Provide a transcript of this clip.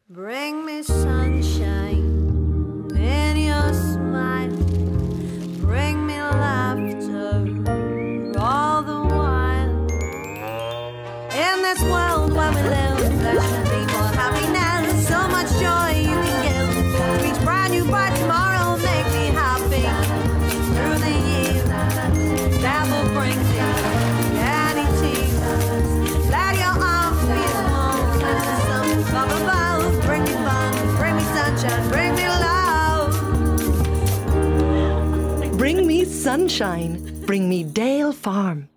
Bring me sunshine in your smile. Bring me laughter all the while. In this world where we live, there should be more happiness. So much joy you can give. Each brand new bright tomorrow make me happy. Through the years, never bring me any tears. Let your arms be warm as the sun from above. Bring me fun, bring me sunshine, bring me love. Bring me sunshine. Bring me Dale Farm.